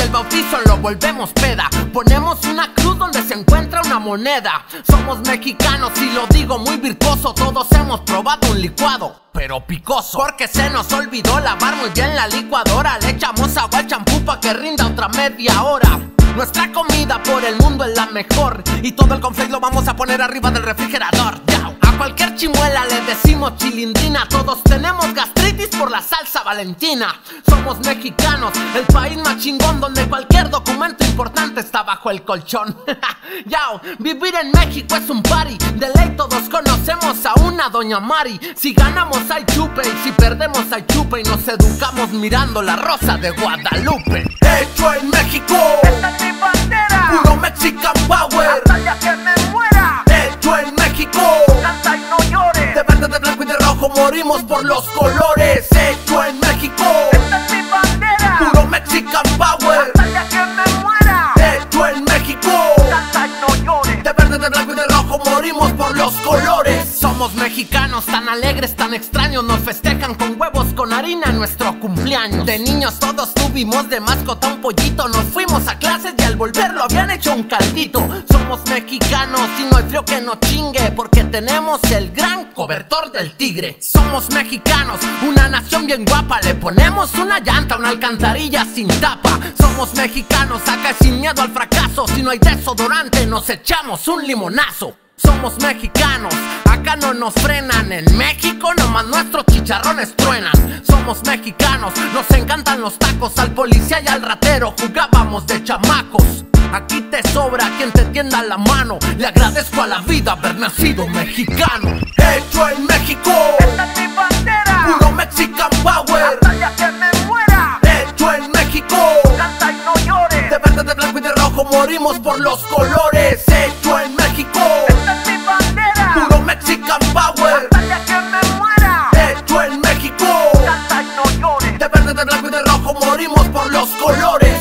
el bautizo lo volvemos peda. Ponemos una cruz donde se encuentra una moneda. Somos mexicanos y lo digo muy virtuoso. Todos hemos probado un licuado, pero picoso, porque se nos olvidó lavar muy bien la licuadora. Le echamos agua al champú pa' que rinda otra media hora. Nuestra comida por el mundo es la mejor, y todo el conflicto lo vamos a poner arriba del refrigerador. ¡Yao! A cualquier chimuela le decimos chilindrina. Todos tenemos gastritis por la salsa Valentina. Somos mexicanos, el país más chingón, donde cualquier documento importante está bajo el colchón. ¡Yao! Vivir en México es un party. De ley todos conocemos a una Doña Mari. Si ganamos hay chupe y si perdemos hay chupe, y nos educamos mirando La Rosa de Guadalupe. Hecho en México, esta es mi bandera, puro Mexican Power, hasta el día que me muera. hecho en México, Canta y no llores, de verde, de blanco y de rojo morimos por los colores. Hecho en México, esta es mi bandera, puro Mexican Power, hasta el día que me muera. hecho en México, Canta y no llores, de verde, de blanco y de rojo morimos por los colores. Somos mexicanos, tan alegres, tan extraños. Nos festejan con huevos con harina en nuestro cumpleaños. De niños todos tuvimos de mascota un pollito. Nos fuimos a clases y al volver lo habían hecho un caldito. Somos mexicanos y no hay frío que no chingue, porque tenemos el gran cobertor del tigre. Somos mexicanos, una nación bien guapa. Le ponemos una llanta, una alcantarilla sin tapa. Somos mexicanos, acá sin miedo al fracaso. Si no hay desodorante nos echamos un limonazo. Somos mexicanos, acá no nos frenan. En México nomás nuestros chicharrones truenan. Somos mexicanos, nos encantan los tacos. Al policía y al ratero jugábamos de chamacos. Aquí te sobra quien te tienda la mano. Le agradezco a la vida haber nacido mexicano. Hecho en México, esta es mi bandera, puro Mexican Power, hasta el día que me muera. hecho en México, Canta y no llores, de verde, de blanco y de rojo morimos por los colores. Hecho en México, esta es mi bandera, puro Mexican Power, hasta el día que me muera. hecho en México, Canta y no llores, de verde, de blanco y de rojo morimos por los colores.